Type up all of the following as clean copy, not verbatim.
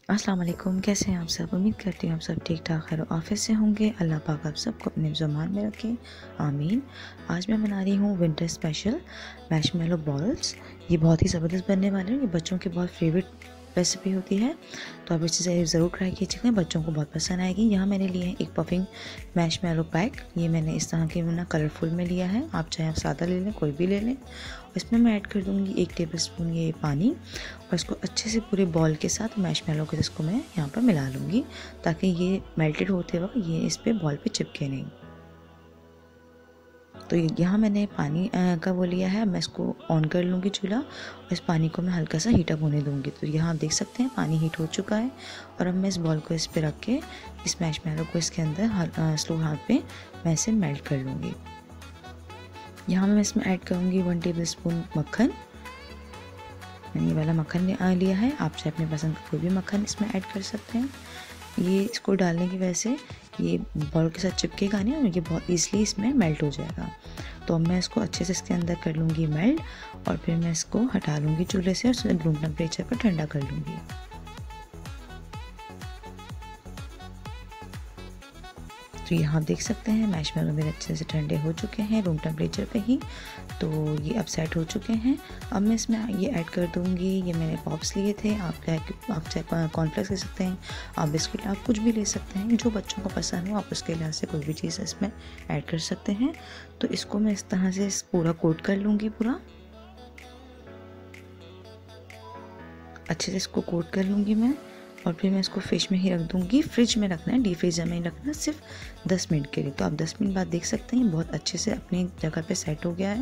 अस्सलाम वालेकुम, कैसे हैं आप सब। उम्मीद करती हूँ आप सब ठीक ठाक खैर ऑफिस से होंगे। अल्लाह पाक आप सबको अपने ज़ुबान में रखें, आमीन। आज मैं बना रही हूँ विंटर स्पेशल मैशमेलो बॉल्स। ये बहुत ही ज़बरदस्त बनने वाले हैं। ये बच्चों की बहुत फेवरेट रेसिपी होती है, तो आप इसे ज़रूर ट्राई कीजिएगा, बच्चों को बहुत पसंद आएगी। यहाँ मैंने लिए हैं एक पफिंग मैशमेलो पैक। ये मैंने इस तरह के ना कलरफुल में लिया है, आप चाहे आप सादा ले लें, कोई भी ले लें। इसमें मैं ऐड कर दूँगी 1 टेबलस्पून ये पानी, और इसको अच्छे से पूरे बॉल के साथ मैशमेलो के इसको मैं यहाँ पर मिला लूँगी, ताकि ये मेल्टेड होते वक्त ये इस पर बॉल पे चिपके नहीं। तो यहाँ मैंने पानी का वो लिया है, मैं इसको ऑन कर लूँगी चूल्हा, और इस पानी को मैं हल्का सा हीट अप होने दूँगी। तो यहाँ आप देख सकते हैं पानी हीट हो चुका है, और अब मैं इस बॉल को इस पर रख के इस मैशमेलो को इसके अंदर स्लो हाथ पे मैं इसे मेल्ट कर लूँगी। यहाँ मैं इसमें ऐड करूँगी 1 टेबलस्पून मक्खन। मैंने ये वाला मक्खन लिया है, आप चाहे अपने पसंद का कोई भी मक्खन इसमें ऐड कर सकते हैं। ये इसको डालने की वजह से ये बॉल के साथ चिपकेगा नहीं, और ये बहुत ईजिली इसमें मेल्ट हो जाएगा। तो अब मैं इसको अच्छे से इसके अंदर कर लूँगी मेल्ट, और फिर मैं इसको हटा लूँगी चूल्हे से और रूम टेम्परेचर पर ठंडा कर लूँगी। तो यहाँ देख सकते हैं मैशमेलो मेरे अच्छे से ठंडे हो चुके हैं रूम टेम्परेचर पे ही, तो ये अब सेट हो चुके हैं। अब मैं इसमें ये ऐड कर दूँगी, ये मैंने पॉप्स लिए थे, आप चाहे कॉर्नफ्लेक्स ले सकते हैं, आप बिस्कुट आप कुछ भी ले सकते हैं, जो बच्चों को पसंद हो आप उसके लिहाज से कोई भी चीज़ इसमें ऐड कर सकते हैं। तो इसको मैं इस तरह से पूरा कोट कर लूँगी, पूरा अच्छे से इसको कोट कर लूँगी मैं, और फिर मैं इसको फ्रिज में ही रख दूँगी। फ्रिज में रखना है, डीप फ्रीजर में ही रखना है, सिर्फ 10 मिनट के लिए। तो आप 10 मिनट बाद देख सकते हैं बहुत अच्छे से अपनी जगह पे सेट हो गया है।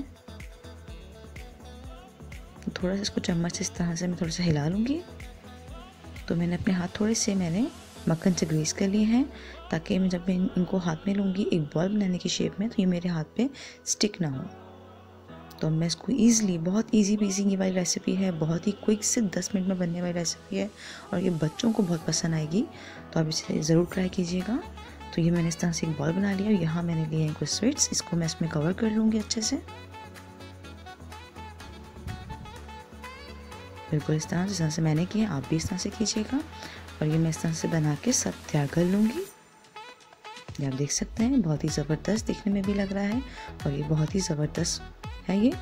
थोड़ा सा इसको चम्मच से इस तरह से मैं थोड़ा सा हिला लूँगी। तो मैंने अपने हाथ थोड़े से मैंने मक्खन से ग्रीस कर लिए हैं, ताकि मैं जब मैं इनको हाथ में लूँगी एक बॉल बनाने की शेप में, तो ये मेरे हाथ पे स्टिक ना हो। तो मैं इसको ईज़िली, बहुत ईजी पीजी ये वाली रेसिपी है, बहुत ही क्विक से 10 मिनट में बनने वाली रेसिपी है, और ये बच्चों को बहुत पसंद आएगी। तो आप इसे ज़रूर ट्राई कीजिएगा। तो ये मैंने इस तरह से एक बॉल बना लिया, और यहाँ मैंने लिए हैं कुछ स्वीट्स, इसको मैं इसमें कवर कर लूँगी अच्छे से, बिल्कुल इस तरह से मैंने किया, आप भी इस तरह से कीजिएगा। और ये मैं इस तरह से बना के सब तैयार कर लूँगी। ये आप देख सकते हैं बहुत ही ज़बरदस्त दिखने में भी लग रहा है, और ये बहुत ही ज़बरदस्त है ये।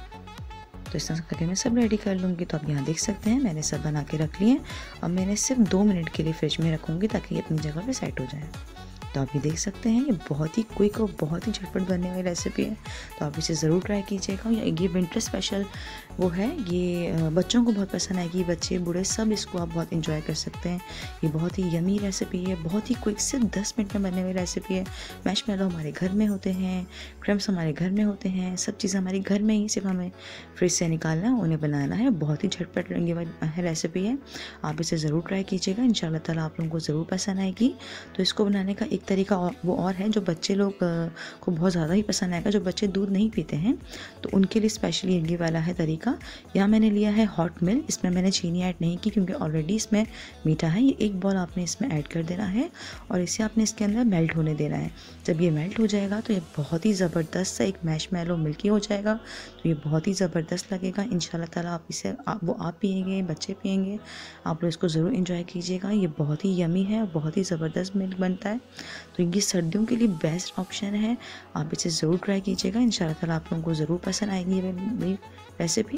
तो इस तरह करके मैं सब रेडी कर लूँगी। तो आप यहाँ देख सकते हैं मैंने सब बना के रख लिए। अब मैंने सिर्फ 2 मिनट के लिए फ्रिज में रखूँगी, ताकि ये अपनी जगह पे सेट हो जाए। तो आप ये देख सकते हैं ये बहुत ही क्विक और बहुत ही झटपट बनने वाली रेसिपी है, तो आप इसे ज़रूर ट्राई कीजिएगा। ये विंटर स्पेशल वो है, ये बच्चों को बहुत पसंद आएगी, बच्चे बूढ़े सब इसको आप बहुत इंजॉय कर सकते हैं। ये बहुत ही यमी रेसिपी है, बहुत ही क्विक से 10 मिनट में बनने वाली रेसिपी है। मैशमेलो हमारे घर में होते हैं, क्रम्स हमारे घर में होते हैं, सब चीज़ें हमारे घर में ही, सिर्फ हमें फ्रिज से निकालना है, उन्हें बनाना है। बहुत ही झटपट ये वाली रेसिपी है, आप इसे ज़रूर ट्राई कीजिएगा, इंशाल्लाह ताला आप लोगों को ज़रूर पसंद आएगी। तो इसको बनाने का एक तरीका वो और है, जो बच्चे लोग को बहुत ज़्यादा ही पसंद आएगा, जो बच्चे दूध नहीं पीते हैं, तो उनके लिए स्पेशली ये वाला है तरीका। यहाँ मैंने लिया है हॉट मिल्क, इसमें मैंने चीनी ऐड नहीं की, क्योंकि ऑलरेडी इसमें मीठा है। ये एक बॉल आपने इसमें ऐड कर देना है, और इसे आपने इसके अंदर मेल्ट होने देना है। जब ये मेल्ट हो जाएगा तो ये बहुत ही ज़बरदस्त सा एक मैशमेलो मिल्की हो जाएगा, तो ये बहुत ही ज़बरदस्त लगेगा। इंशाल्लाह ताला आप इसे आप पिएंगे, बच्चे पिएंगे, आप लोग इसको ज़रूर इंजॉय कीजिएगा। ये बहुत ही यमी है, बहुत ही ज़बरदस्त मिल्क बनता है, तो ये सर्दियों के लिए बेस्ट ऑप्शन है, आप इसे ज़रूर ट्राई कीजिएगा। इंशाल्लाह ताला आप लोगों को ज़रूर पसंद आएगी ये मेरी रेसिपी।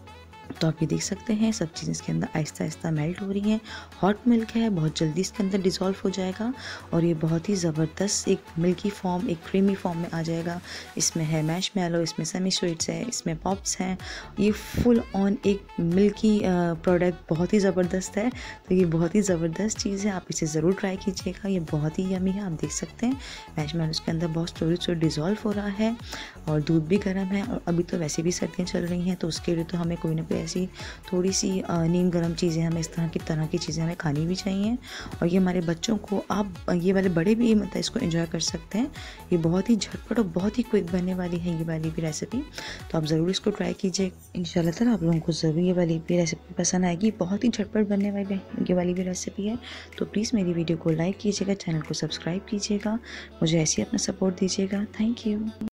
तो आप ये देख सकते हैं सब चीज़ें इसके अंदर आहिस्ता आहिस्ता मेल्ट हो रही हैं। हॉट मिल्क है, बहुत जल्दी इसके अंदर डिज़ोल्व हो जाएगा, और ये बहुत ही ज़बरदस्त एक मिल्की फॉर्म, एक क्रीमी फॉर्म में आ जाएगा। इसमें है मैशमेलो, इसमें सेमी स्वीट्स है, इसमें पॉप्स हैं, ये फुल ऑन एक मिल्की प्रोडक्ट बहुत ही ज़बरदस्त है। तो ये बहुत ही ज़बरदस्त चीज़ है, आप इसे ज़रूर ट्राई कीजिएगा, ये बहुत ही यमी है। आप देख सकते हैं मैशमेलो इसके अंदर बहुत स्लो डिज़ोल्व हो रहा है, और दूध भी गर्म है, और अभी तो वैसे भी सर्दियाँ चल रही हैं, तो उसके लिए तो हमें कोई ना कोई ऐसी थोड़ी सी नीम गर्म चीज़ें, हमें इस तरह की चीज़ें हमें खानी भी चाहिए। और ये हमारे बच्चों को, आप ये वाले बड़े भी मतलब इसको एंजॉय कर सकते हैं। ये बहुत ही झटपट और बहुत ही क्विक बनने वाली है ये वाली भी रेसिपी, तो आप ज़रूर इसको ट्राई कीजिए। इंशाल्लाह ताला आप लोगों को ज़रूर ये वाली भी रेसिपी पसंद आएगी, बहुत ही झटपट बनने वाली ये वाली भी रेसिपी है। तो प्लीज़ मेरी वीडियो को लाइक कीजिएगा, चैनल को सब्सक्राइब कीजिएगा, मुझे ऐसे ही अपना सपोर्ट दीजिएगा। Thank you.